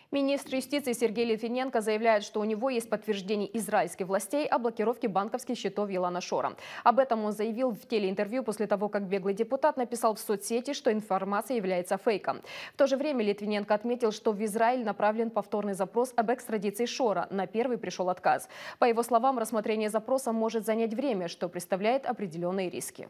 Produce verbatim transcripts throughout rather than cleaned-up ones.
Министр юстиции Сергей Литвиненко заявляет, что у него есть подтверждение израильских властей о блокировке банковских счетов Илана Шора. Об этом он заявил в телеинтервью после того, как беглый депутат написал в соцсети, что информация является фейком. В то же время Литвиненко отметил, что в Израиль направлен повторный запрос об экстрадиции Шора. На первый пришел отказ. По его словам, рассмотрение запроса может занять время, что представляет определенные риски.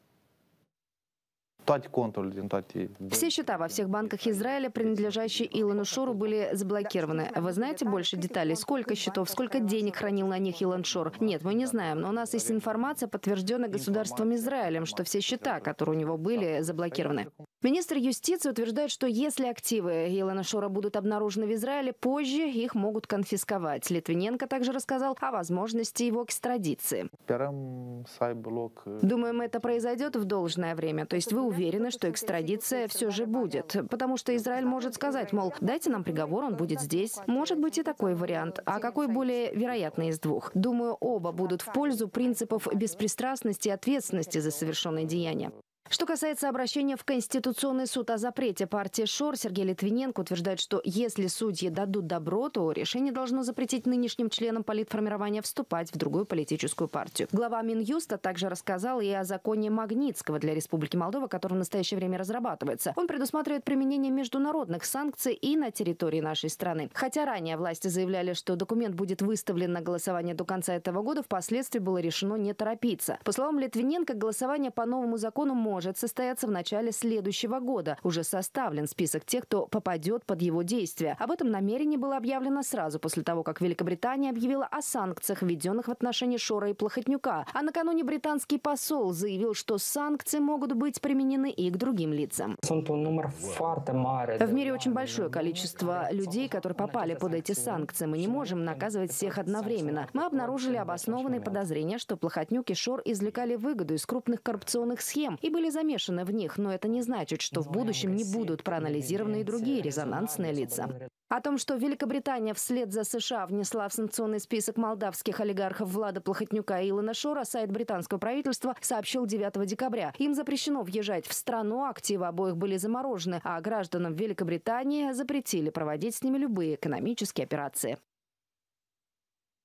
Все счета во всех банках Израиля, принадлежащие Илону Шору, были заблокированы. Вы знаете больше деталей? Сколько счетов, сколько денег хранил на них Илон Шор? Нет, мы не знаем, но у нас есть информация, подтвержденная государством Израилем, что все счета, которые у него были, заблокированы. Министр юстиции утверждает, что если активы Илона Шора будут обнаружены в Израиле, позже их могут конфисковать. Литвиненко также рассказал о возможности его экстрадиции. Думаем, это произойдет в должное время. То есть вы уверены, что экстрадиция все же будет? Потому что Израиль может сказать, мол, дайте нам приговор, он будет здесь. Может быть и такой вариант. А какой более вероятный из двух? Думаю, оба будут в пользу принципов беспристрастности и ответственности за совершенные деяния. Что касается обращения в Конституционный суд о запрете партии Шор, Сергей Литвиненко утверждает, что если судьи дадут добро, то решение должно запретить нынешним членам политформирования вступать в другую политическую партию. Глава Минюста также рассказал и о законе Магнитского для Республики Молдова, который в настоящее время разрабатывается. Он предусматривает применение международных санкций и на территории нашей страны. Хотя ранее власти заявляли, что документ будет выставлен на голосование до конца этого года, впоследствии было решено не торопиться. По словам Литвиненко, голосование по новому закону может может состояться в начале следующего года. Уже составлен список тех, кто попадет под его действие. Об этом намерении было объявлено сразу после того, как Великобритания объявила о санкциях, введенных в отношении Шора и Плохотнюка. А накануне британский посол заявил, что санкции могут быть применены и к другим лицам. В мире очень большое количество людей, которые попали под эти санкции. Мы не можем наказывать всех одновременно. Мы обнаружили обоснованные подозрения, что Плохотнюк и Шор извлекали выгоду из крупных коррупционных схем и были замешаны в них, но это не значит, что в будущем не будут проанализированы и другие резонансные лица. О том, что Великобритания вслед за США внесла в санкционный список молдавских олигархов Влада Плохотнюка и Илона Шора, сайт британского правительства сообщил девятого декабря. Им запрещено въезжать в страну, активы обоих были заморожены, а гражданам Великобритании запретили проводить с ними любые экономические операции.